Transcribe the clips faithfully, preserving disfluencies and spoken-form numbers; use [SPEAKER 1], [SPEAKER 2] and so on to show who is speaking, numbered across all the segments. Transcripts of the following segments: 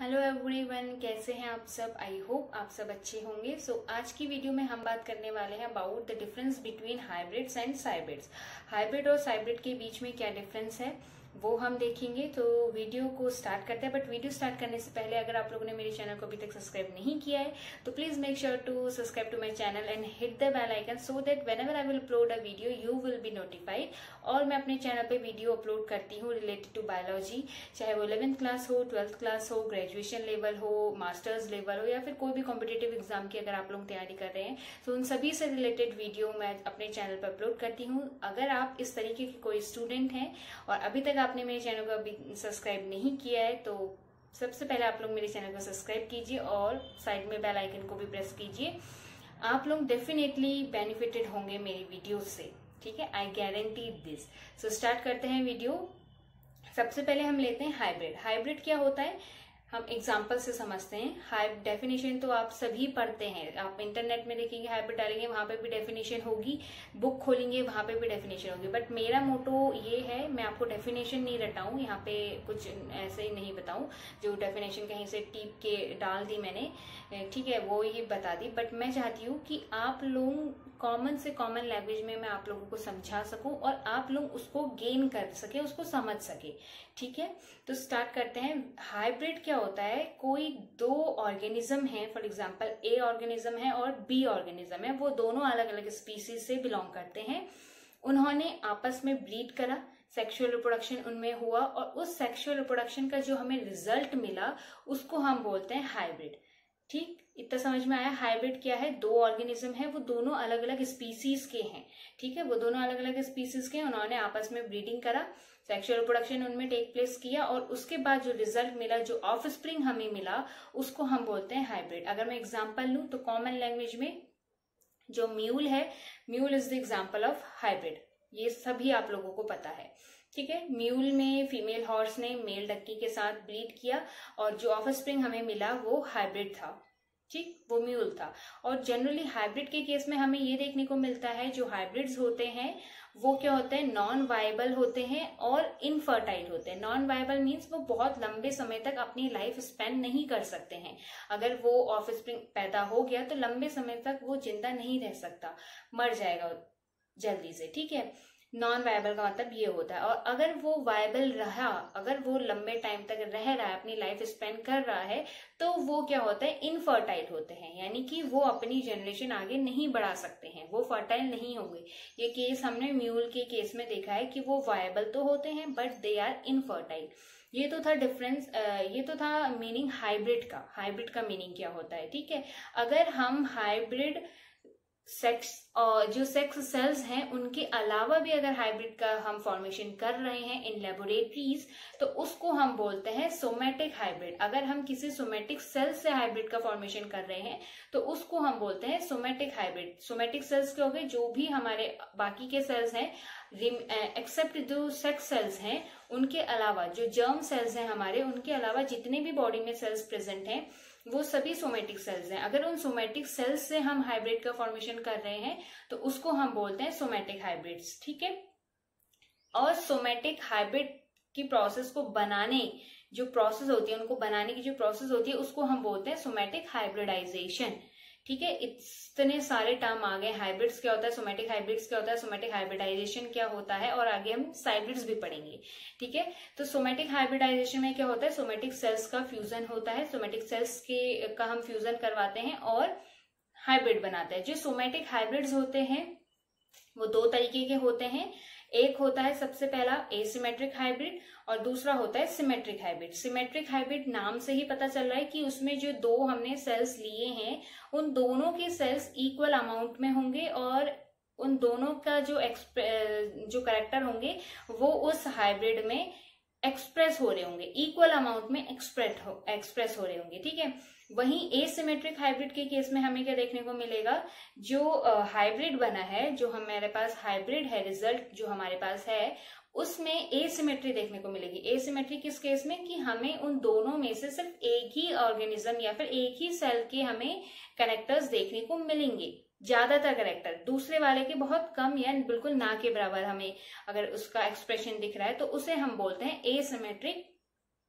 [SPEAKER 1] Hello everyone, कैसे हैं आप सब। आई होप आप सब अच्छे होंगे। सो so, आज की वीडियो में हम बात करने वाले हैं about the difference between hybrids and cybrids. Hybrid और साइब्रिड के बीच में क्या डिफरेंस है वो हम देखेंगे। तो वीडियो को स्टार्ट करते हैं। बट वीडियो स्टार्ट करने से पहले अगर आप लोगों ने मेरे चैनल को अभी तक सब्सक्राइब नहीं किया है तो please make sure to subscribe to my channel and hit the bell icon so that whenever I will upload a video you will be notified. और मैं अपने चैनल पे वीडियो अपलोड करती हूँ रिलेटेड टू बायोलॉजी, चाहे वो eleventh class हो, twelfth class हो, ग्रेजुएशन लेवल हो, मास्टर्स लेवल हो, या फिर कोई भी कॉम्पिटेटिव एग्जाम की अगर आप लोग तैयारी कर रहे हैं तो उन सभी से रिलेटेड वीडियो मैं अपने चैनल पर अपलोड करती हूँ। अगर आप इस तरीके के कोई स्टूडेंट हैं और अभी तक आपने मेरे चैनल को अभी सब्सक्राइब नहीं किया है तो सबसे पहले आप लोग मेरे चैनल को सब्सक्राइब कीजिए और साइड में बेल आइकन को भी प्रेस कीजिए। आप लोग डेफिनेटली बेनिफिटेड होंगे मेरी वीडियो से, ठीक है, I guarantee this. So start करते हैं वीडियो। सबसे पहले हम लेते हैं हाइब्रिड। हाइब्रिड क्या होता है हम एग्जाम्पल से समझते हैं। हाइब डेफिनेशन तो आप सभी पढ़ते हैं, आप इंटरनेट में देखेंगे, हाइब्रिड डालेंगे वहां पे भी डेफिनेशन होगी, बुक खोलेंगे वहां पे भी डेफिनेशन होगी। बट मेरा मोटो ये है, मैं आपको डेफिनेशन नहीं रटाऊं, यहाँ पे कुछ ऐसे ही नहीं बताऊं जो डेफिनेशन कहीं से टीप के डाल दी मैंने, ठीक है, वो ही बता दी। बट मैं चाहती हूँ कि आप लोग कॉमन से कॉमन लैंग्वेज में मैं आप लोगों को समझा सकूं और आप लोग उसको गेन कर सके, उसको समझ सके, ठीक है। तो स्टार्ट करते हैं। हाइब्रिड क्या होता है, कोई दो ऑर्गेनिज्म है, फॉर एग्जांपल ए ऑर्गेनिज्म है और बी ऑर्गेनिज्म है, वो दोनों अलग अलग स्पीसीज से बिलोंग करते हैं। उन्होंने आपस में ब्रीड करा, सेक्सुअल रिप्रोडक्शन उनमें हुआ और उस सेक्सुअल रिप्रोडक्शन का जो हमें रिजल्ट मिला उसको हम बोलते हैं हाइब्रिड। ठीक, इतना समझ में आया। हाइब्रिड क्या है, दो ऑर्गेनिज्म है, वो दोनों अलग अलग स्पीसीज के हैं, ठीक है, वो दोनों अलग अलग स्पीसीज के हैं। उन्होंने आपस में ब्रीडिंग करा, सेक्सुअल रिप्रोडक्शन उनमें टेक प्लेस किया और उसके बाद जो रिजल्ट मिला, जो ऑफ स्प्रिंग हमें मिला, उसको हम बोलते हैं हाइब्रिड। अगर मैं एग्जांपल लूं तो कॉमन लैंग्वेज में जो म्यूल है, mule is the example of hybrid. ये सभी आप लोगों को पता है, ठीक है। म्यूल में फीमेल हॉर्स ने मेल डक्की के साथ ब्रीड किया और जो ऑफ स्प्रिंग हमें मिला वो हाइब्रिड था, ठीक, वो म्यूल था। और जनरली हाइब्रिड के केस में हमें ये देखने को मिलता है, जो हाइब्रिड्स होते हैं वो क्या होते हैं, नॉन वायबल होते हैं और इनफर्टाइल होते हैं। नॉन वायबल मीन्स वो बहुत लंबे समय तक अपनी लाइफ स्पेंड नहीं कर सकते हैं। अगर वो ऑफ स्प्रिंग पैदा हो गया तो लंबे समय तक वो जिंदा नहीं रह सकता, मर जाएगा जल्दी से, ठीक है। नॉन वायबल का मतलब ये होता है। और अगर वो वायबल रहा, अगर वो लंबे टाइम तक रह रहा है, अपनी लाइफ स्पेंड कर रहा है, तो वो क्या होता है, इनफर्टाइल होते हैं, यानी कि वो अपनी जनरेशन आगे नहीं बढ़ा सकते हैं, वो फर्टाइल नहीं होंगे। ये केस हमने म्यूल के केस में देखा है कि वो वायबल तो होते हैं बट दे आर इनफर्टाइल। ये तो था डिफरेंस, ये तो था मीनिंग हाइब्रिड का। हाइब्रिड का मीनिंग क्या होता है, ठीक है। अगर हम हाइब्रिड सेक्स और जो सेक्स सेल्स हैं उनके अलावा भी अगर हाइब्रिड का हम फॉर्मेशन कर रहे हैं इन लेबोरेटरीज तो उसको हम बोलते हैं सोमेटिक हाइब्रिड। अगर हम किसी सोमेटिक सेल्स से हाइब्रिड का फॉर्मेशन कर रहे हैं तो उसको हम बोलते हैं सोमेटिक हाइब्रिड। सोमेटिक सेल्स के हो गए जो भी हमारे बाकी के सेल्स हैं, एक्सेप्ट जो सेक्स सेल्स हैं, उनके अलावा जो जर्म सेल्स हैं हमारे, उनके अलावा जितने भी बॉडी में सेल्स प्रेजेंट हैं वो सभी सोमेटिक सेल्स हैं। अगर उन सोमेटिक सेल्स से हम हाइब्रिड का फॉर्मेशन कर रहे हैं तो उसको हम बोलते हैं सोमेटिक हाइब्रिड्स, ठीक है। और सोमेटिक हाइब्रिड की प्रोसेस को बनाने जो प्रोसेस होती है, उनको बनाने की जो प्रोसेस होती है उसको हम बोलते हैं सोमेटिक हाइब्रिडाइजेशन, ठीक है। इतने सारे टर्म आ गए। हाइब्रिड्स क्या होता है, सोमेटिक हाइब्रिड्स क्या होता है, सोमेटिक हाइब्रिडाइजेशन क्या होता है, और आगे हम साइब्रिड्स भी पढ़ेंगे, ठीक है। तो सोमेटिक हाइब्रिडाइजेशन में क्या होता है, सोमेटिक सेल्स का फ्यूजन होता है, सोमेटिक सेल्स के का हम फ्यूजन करवाते हैं और हाइब्रिड बनाते हैं। जो सोमेटिक हाइब्रिड्स होते हैं वो दो तरीके के होते हैं। एक होता है सबसे पहला एसिमेट्रिक हाइब्रिड और दूसरा होता है सिमेट्रिक हाइब्रिड। सिमेट्रिक हाइब्रिड नाम से ही पता चल रहा है कि उसमें जो दो हमने सेल्स लिए हैं उन दोनों के सेल्स इक्वल अमाउंट में होंगे और उन दोनों का जो जो कैरेक्टर होंगे वो उस हाइब्रिड में एक्सप्रेस हो रहे होंगे, इक्वल अमाउंट में एक्सप्रेस हो एक्सप्रेस हो रहे होंगे, ठीक है। वहीं एसिमेट्रिक हाइब्रिड के केस में हमें क्या देखने को मिलेगा, जो हाइब्रिड बना है, जो हमारे पास हाइब्रिड है, रिजल्ट जो हमारे पास है उसमें एसिमेट्री देखने को मिलेगी। एसिमेट्री किस केस में, कि हमें उन दोनों में से सिर्फ एक ही ऑर्गेनिज्म या फिर एक ही सेल के हमें कैरेक्टर्स देखने को मिलेंगे, ज्यादातर कैरेक्टर, दूसरे वाले के बहुत कम या बिल्कुल ना के बराबर हमें अगर उसका एक्सप्रेशन दिख रहा है तो उसे हम बोलते हैं एसिमेट्रिक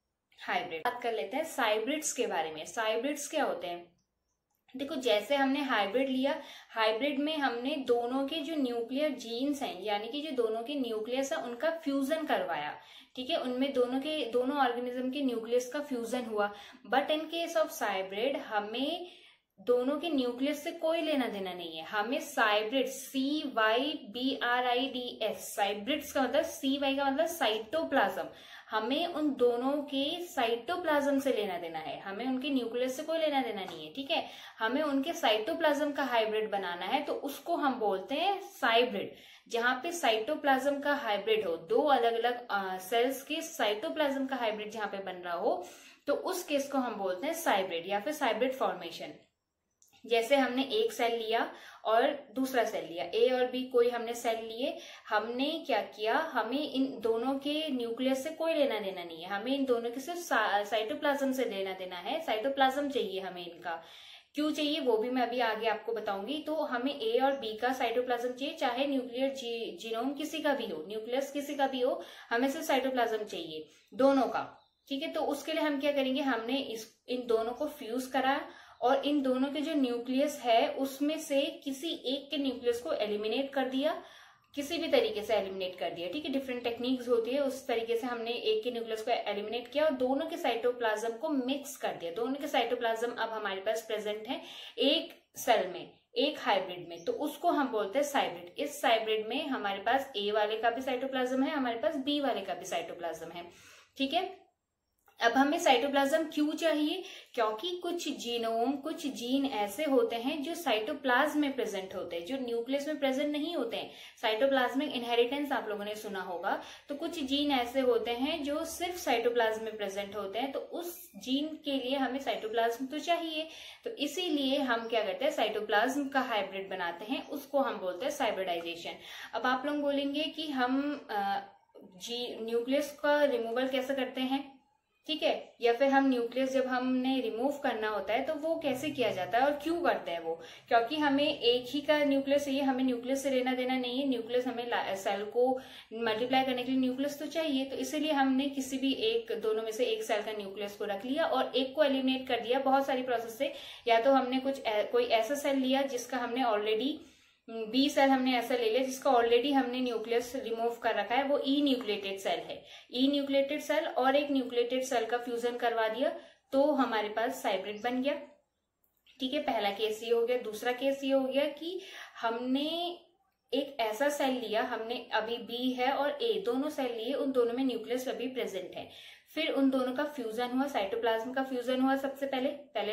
[SPEAKER 1] हाइब्रिड। बात कर लेते हैं साइब्रिड्स के बारे में। साइब्रिड्स क्या होते हैं? देखो, जैसे हमने हाइब्रिड लिया, हाइब्रिड में हमने दोनों के जो न्यूक्लियर जीन्स हैं, यानी कि जो दोनों के न्यूक्लियस है उनका फ्यूजन करवाया, ठीक है, उनमें दोनों के दोनों ऑर्गेनिज्म के न्यूक्लियस का फ्यूजन हुआ। But in case of cybrid हमें दोनों के न्यूक्लियस से कोई लेना देना नहीं है। हमें cybrid, C Y B R I D S, cybrids का मतलब, सी वाई का मतलब साइटोप्लाज्म, हमें उन दोनों के साइटोप्लाज्म से लेना देना है, हमें उनके न्यूक्लियस से कोई लेना देना नहीं है, ठीक है। हमें उनके साइटोप्लाज्म का हाइब्रिड बनाना है, तो उसको हम बोलते हैं साइब्रिड। जहां पे साइटोप्लाज्म का हाइब्रिड हो, दो अलग अलग सेल्स के साइटोप्लाज्म का हाइब्रिड जहां पे बन रहा हो, तो उस केस को हम बोलते हैं साइब्रिड या फिर साइब्रिड फॉर्मेशन। जैसे हमने एक सेल लिया और दूसरा सेल लिया, ए और बी कोई हमने सेल लिए, हमने क्या किया, हमें इन दोनों के न्यूक्लियस से कोई लेना देना नहीं है, हमें इन दोनों के सिर्फ साइटोप्लाज्म से लेना देना है। साइटोप्लाज्म चाहिए हमें, इनका क्यों चाहिए वो भी मैं अभी आगे आपको बताऊंगी। तो हमें ए और बी का साइटोप्लाज्म चाहिए, चाहे न्यूक्लियर जी, जीनोम किसी का भी हो, न्यूक्लियस किसी का भी हो, हमें सिर्फ साइटोप्लाज्म चाहिए दोनों का, ठीक है। तो उसके लिए हम क्या करेंगे, हमने इस इन दोनों को फ्यूज करा और इन दोनों के जो न्यूक्लियस है उसमें से किसी एक के न्यूक्लियस को एलिमिनेट कर दिया, किसी भी तरीके से एलिमिनेट कर दिया, ठीक है। डिफरेंट टेक्निक्स होती है, उस तरीके से हमने एक के न्यूक्लियस को एलिमिनेट किया और दोनों के साइटोप्लाज्म को मिक्स कर दिया। दोनों के साइटोप्लाज्म अब हमारे पास प्रेजेंट है एक सेल में, एक हाइब्रिड में, तो उसको हम बोलते हैं साइब्रिड। इस साइब्रिड में हमारे पास ए वाले का भी साइटोप्लाज्म है, हमारे पास बी वाले का भी साइटोप्लाज्म है, ठीक है। अब हमें साइटोप्लाज्म क्यों चाहिए? क्योंकि कुछ जीनोम, कुछ जीन ऐसे होते हैं जो साइटोप्लाज्म में प्रेजेंट होते हैं, जो न्यूक्लियस में प्रेजेंट नहीं होते हैं। साइटोप्लाज्मिक इनहेरिटेंस आप लोगों ने सुना होगा, तो कुछ जीन ऐसे होते हैं जो सिर्फ साइटोप्लाज्म में प्रेजेंट होते हैं, तो उस जीन के लिए हमें साइटोप्लाज्म तो चाहिए। तो इसीलिए हम क्या करते हैं, साइटोप्लाज्म का हाइब्रिड बनाते हैं, उसको हम बोलते हैं साइब्रिडाइजेशन। अब आप लोग बोलेंगे कि हम जी न्यूक्लियस का रिमूवल कैसे करते हैं, ठीक है, या फिर हम न्यूक्लियस जब हमने रिमूव करना होता है तो वो कैसे किया जाता है और क्यों करते हैं वो? क्योंकि हमें एक ही का न्यूक्लियस चाहिए, हमें न्यूक्लियस से लेना देना नहीं है। न्यूक्लियस हमें सेल को मल्टीप्लाई करने के लिए न्यूक्लियस तो चाहिए, तो इसीलिए हमने किसी भी एक, दोनों में से एक सेल का न्यूक्लियस को रख लिया और एक को एलिमिनेट कर दिया बहुत सारी प्रोसेस से। या तो हमने कुछ कोई ऐसा सेल लिया जिसका हमने ऑलरेडी, बी सेल हमने ऐसा ले लिया जिसका ऑलरेडी हमने न्यूक्लियस रिमूव कर रखा है, वो ई न्यूक्लिएटेड सेल है, ई न्यूक्लिएटेड सेल और एक न्यूक्लिएटेड सेल का फ्यूजन करवा दिया, तो हमारे पास साइब्रिड बन गया, ठीक है। पहला केस ये हो गया। दूसरा केस ये हो गया कि हमने एक ऐसा सेल लिया, हमने अभी बी है और ए दोनों सेल लिए, उन दोनों में न्यूक्लियस अभी प्रेजेंट है, फिर उन दोनों का फ्यूजन हुआ, साइटोप्लाज्म का फ्यूजन हुआ। सबसे पहले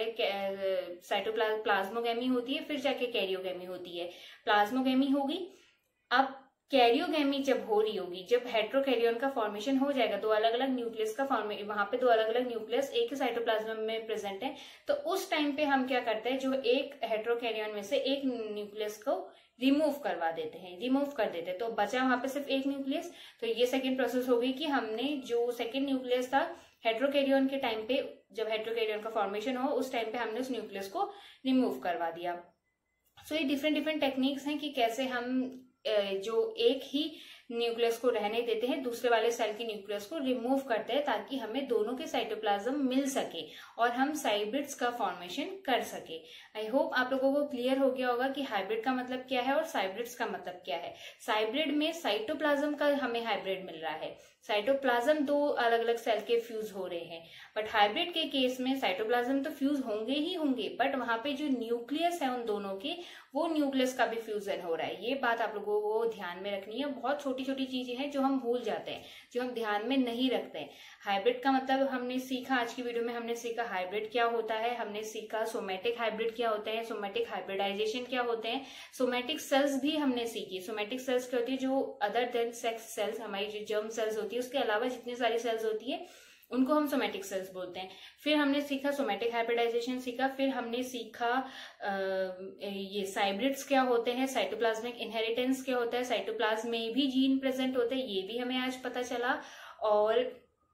[SPEAKER 1] पहले साइटोप्लाज्म प्लाज्मोगेमी होती है, फिर जाके कैरियोगेमी होती है। प्लाज्मोगेमी होगी, अब कैरियोगेमी जब हो रही होगी, जब हेट्रोकैरियन का फॉर्मेशन हो जाएगा, दो अलग अलग न्यूक्लियस का फॉर्मेशन, वहां पे दो अलग अलग न्यूक्लियस एक ही साइटोप्लाज्म में प्रेजेंट है, तो उस टाइम पे हम क्या करते हैं, जो एक हेट्रोकैरियन में से एक न्यूक्लियस को रिमूव करवा देते हैं, रिमूव कर देते हैं, तो बचा वहां पे सिर्फ एक न्यूक्लियस। तो ये सेकेंड प्रोसेस हो गई कि हमने जो सेकेंड न्यूक्लियस था हेट्रोकैरियन के टाइम पे, जब हेट्रोकैरियन का फॉर्मेशन हो उस टाइम पे हमने उस न्यूक्लियस को रिमूव करवा दिया। सो ये डिफरेंट डिफरेंट टेक्निक्स हैं कि कैसे हम जो एक ही न्यूक्लियस को रहने देते हैं, दूसरे वाले सेल की न्यूक्लियस को रिमूव करते हैं, ताकि हमें दोनों के साइटोप्लाज्म मिल सके और हम साइब्रिड्स का फॉर्मेशन कर सके। आई होप आप लोगों को क्लियर हो गया होगा कि हाइब्रिड का मतलब क्या है और साइब्रिड्स का मतलब क्या है। साइब्रिड में साइटोप्लाज्म का हमें हाइब्रिड मिल रहा है, साइटोप्लाज्म दो अलग अलग सेल के फ्यूज हो रहे हैं, बट हाइब्रिड के केस में साइटोप्लाज्म तो फ्यूज होंगे ही होंगे, बट वहां पे जो न्यूक्लियस है उन दोनों के, वो न्यूक्लियस का भी फ्यूजन हो रहा है। ये बात आप लोगों को ध्यान में रखनी है। बहुत छोटी छोटी चीजें हैं जो हम भूल जाते हैं, जो हम ध्यान में नहीं रखते हैं। हाइब्रिड का मतलब हमने सीखा, आज की वीडियो में हमने सीखा हाइब्रिड क्या होता है, हमने सीखा सोमेटिक हाइब्रिड क्या होते हैं, सोमेटिक हाइब्रिडाइजेशन क्या होते हैं, सोमेटिक सेल्स भी हमने सीखी। सोमेटिक सेल्स क्या होती है, जो अदर देन सेक्स सेल्स, हमारी जो जर्म सेल्स होती है उसके अलावा जितनी सारी सेल्स होती है उनको हम सोमेटिक सेल्स बोलते हैं। फिर हमने सीखा सोमेटिक हाइब्रिडाइजेशन सीखा, फिर हमने सीखा आ, ये साइब्रिड्स क्या होते हैं, साइटोप्लाज्मिक इनहेरिटेंस क्या होता है, साइटोप्लाज्म में भी जीन प्रेजेंट होते हैं, ये भी हमें आज पता चला। और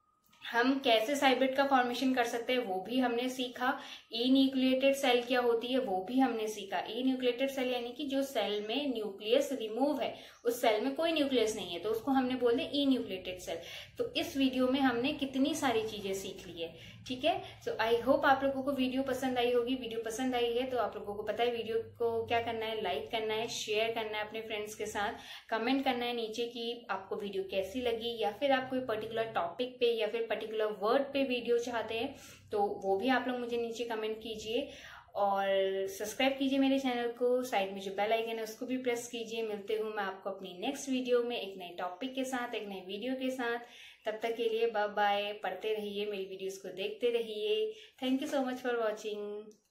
[SPEAKER 1] हम कैसे साइब्रिड का फॉर्मेशन कर सकते हैं वो भी हमने सीखा। ई न्यूक्लिएटेड सेल क्या होती है वो भी हमने सीखा। ई न्यूक्लिएटेड सेल यानी कि जो सेल में न्यूक्लियस रिमूव है, उस सेल में कोई न्यूक्लियस नहीं है, तो उसको हमने बोल दिया ई न्यूक्लिएटेड सेल। तो इस वीडियो में हमने कितनी सारी चीजें सीख ली है, ठीक है। सो आई होप आप लोगों को वीडियो पसंद आई होगी। वीडियो पसंद आई है तो आप लोगों को पता है वीडियो को क्या करना है, लाइक करना है, शेयर करना है अपने फ्रेंड्स के साथ, कमेंट करना है नीचे कि आपको वीडियो कैसी लगी, या फिर आप कोई पर्टिकुलर टॉपिक पे या फिर पर्टिकुलर वर्ड पे वीडियो चाहते हैं तो वो भी आप लोग मुझे नीचे कमेंट कीजिए। और सब्सक्राइब कीजिए मेरे चैनल को, साइड में जो बेल आइकन है उसको भी प्रेस कीजिए। मिलते हूँ मैं आपको अपनी नेक्स्ट वीडियो में एक नए टॉपिक के साथ, एक नए वीडियो के साथ। तब तक के लिए बाय बाय। पढ़ते रहिए, मेरी वीडियोस को देखते रहिए। Thank you so much for watching.